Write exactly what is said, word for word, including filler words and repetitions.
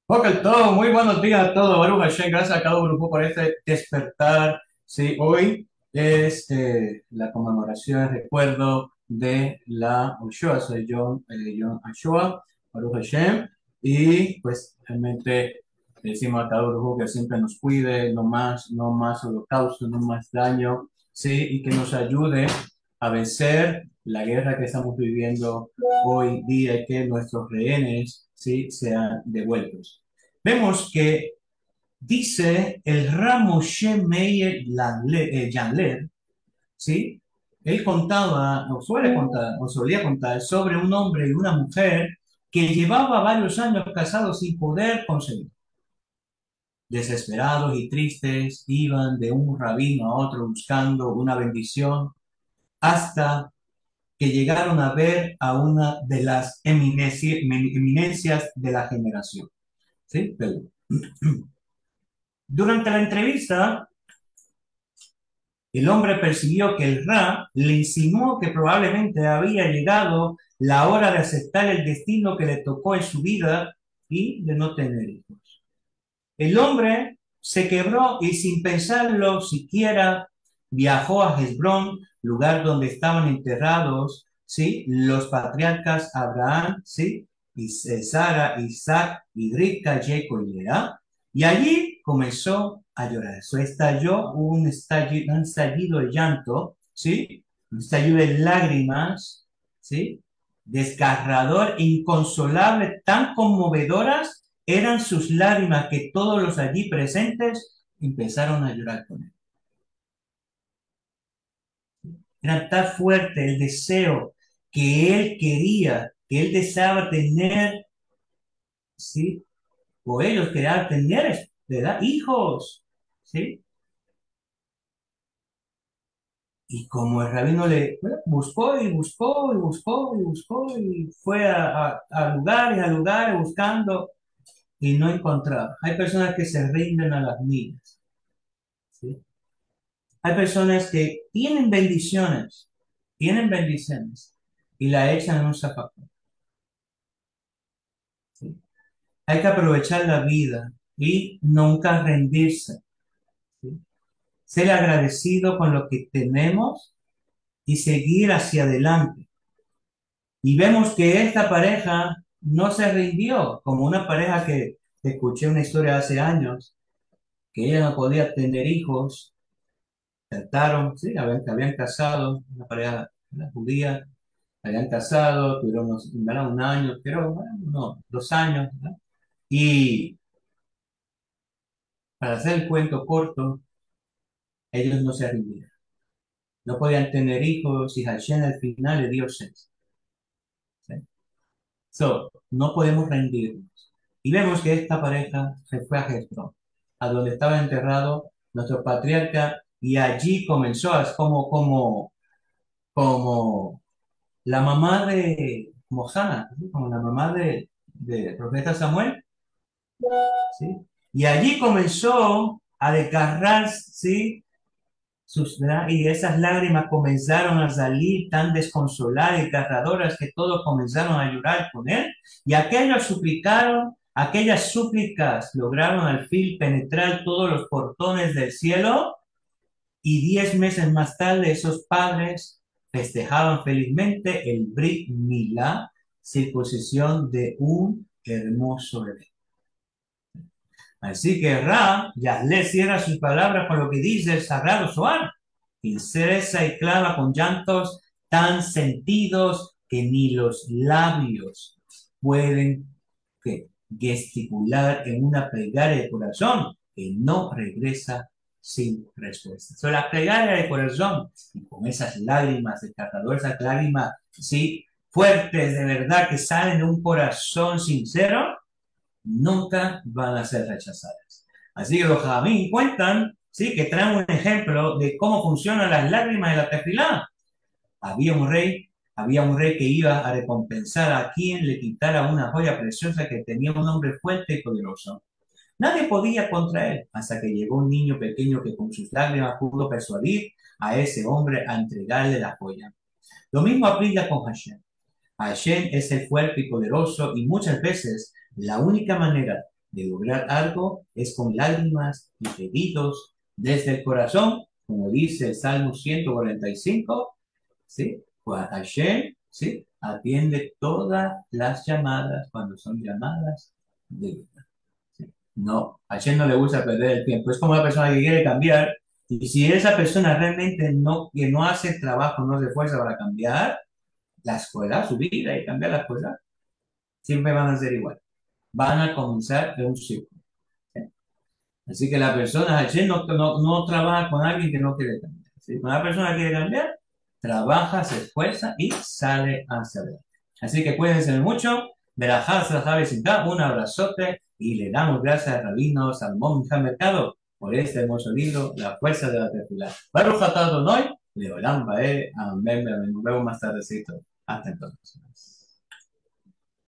Ok, todo, muy buenos días a todos. Baruch Hashem, gracias a cada grupo por este despertar. Sí, hoy es eh, la conmemoración, el recuerdo de la Ochoa. Soy John, eh, John Ochoa, Baruch Hashem. Y pues realmente le decimos a cada grupo que siempre nos cuide, no más, no más holocausto, no más daño, sí, y que nos ayude a vencer la guerra que estamos viviendo hoy día y que nuestros rehenes, sí, sean devueltos. Vemos que dice el Ramo Meir Janler, ¿sí? Él contaba, o suele contar, o solía contar sobre un hombre y una mujer que llevaba varios años casados sin poder concebir. Desesperados y tristes, iban de un rabino a otro buscando una bendición hasta que llegaron a ver a una de las eminencia- eminencias de la generación. ¿Sí? Pero, durante la entrevista, el hombre percibió que el Ra le insinuó que probablemente había llegado la hora de aceptar el destino que le tocó en su vida y de no tener hijos. El hombre se quebró y sin pensarlo siquiera viajó a Hezbrón, lugar donde estaban enterrados, ¿sí? Los patriarcas Abraham, ¿sí? Y Sara, Isaac, y Rivka, Jacob y Lea. Y allí comenzó a llorar. Eso estalló un estallido, un estallido de llanto, ¿sí? Un estallido de lágrimas, ¿sí? Desgarrador, inconsolable, tan conmovedoras eran sus lágrimas que todos los allí presentes empezaron a llorar con él. Era tan fuerte el deseo que él quería, que él deseaba tener, ¿sí? O ellos querían tener, ¿verdad? Hijos, ¿sí? Y como el rabino le bueno, buscó y buscó y buscó y buscó y fue a, a, a lugares, a lugares buscando y no encontraba. Hay personas que se rinden a las millas, ¿sí? Hay personas que tienen bendiciones, tienen bendiciones y la echan en un zapato, ¿sí? Hay que aprovechar la vida y nunca rendirse, ¿sí? Ser agradecido con lo que tenemos y seguir hacia adelante. Y vemos que esta pareja no se rindió, como una pareja que escuché una historia hace años, que ella no podía tener hijos, trataron, sí, habían, habían casado, una pareja, una judía, habían casado, tuvieron unos, ¿verdad? Un año, pero bueno, no, dos años, ¿verdad? Y para hacer el cuento corto, ellos no se rindieron. No podían tener hijos y Hashem al final le dio seis. ¿Sí? So, no podemos rendirnos. Y vemos que esta pareja se fue a Hebrón, a donde estaba enterrado nuestro patriarca, y allí comenzó, es como, como, como la mamá de Mosana, ¿sí? Como la mamá de, de profeta Samuel, ¿sí? Y allí comenzó a desgarrar, ¿sí? Sus, y esas lágrimas comenzaron a salir tan desconsoladas y desgarradoras que todos comenzaron a llorar con él. Y aquellos suplicaron, aquellas súplicas lograron al fin penetrar todos los portones del cielo. Y diez meses más tarde, esos padres festejaban felizmente el Brit Milá, circuncisión de un hermoso bebé. Así que Ra, Yahvé cierra sus palabras con lo que dice el sagrado Zohar. Incereza y clava con llantos tan sentidos que ni los labios pueden que, gesticular en una plegaria de corazón que no regresa sin respuesta. So, la plegaria de corazón, y con esas lágrimas desgarradoras, esas lágrimas, sí, fuertes de verdad que salen de un corazón sincero, nunca van a ser rechazadas. Así que los Jamín cuentan, ¿sí? Que traen un ejemplo de cómo funcionan las lágrimas de la tefilá. Había un rey, había un rey que iba a recompensar a quien le quitara una joya preciosa que tenía un hombre fuerte y poderoso. Nadie podía contra él, hasta que llegó un niño pequeño que con sus lágrimas pudo persuadir a ese hombre a entregarle la joya. Lo mismo aplica con Hashem. Hashem es el fuerte y poderoso y muchas veces la única manera de lograr algo es con lágrimas y pedidos desde el corazón, como dice el Salmo ciento cuarenta y cinco, ¿sí? Pues Hashem, ¿sí? Atiende todas las llamadas cuando son llamadas de vida. ¿Sí? No, a Hashem no le gusta perder el tiempo. Es como una persona que quiere cambiar y si esa persona realmente no, que no hace el trabajo, no se esfuerza para cambiar la escuela, su vida y cambiar la escuela, siempre van a ser igual. Van a comenzar de un ciclo. ¿Sí? Así que la persona, Hashem no, no, no trabaja con alguien que no quiere cambiar. ¿Sí? Cuando una persona quiere cambiar, trabaja, se esfuerza y sale hacia adelante. Así que cuídense mucho. Verajá, Sajá, Besinká, un abrazote y le damos gracias a Rabino Salmón Mijá Mercado por este hermoso libro, La fuerza de la tefilá. Baruch atah Adonai, Leolam Bae, amén, amén. Nos vemos más tardecito. Hasta entonces.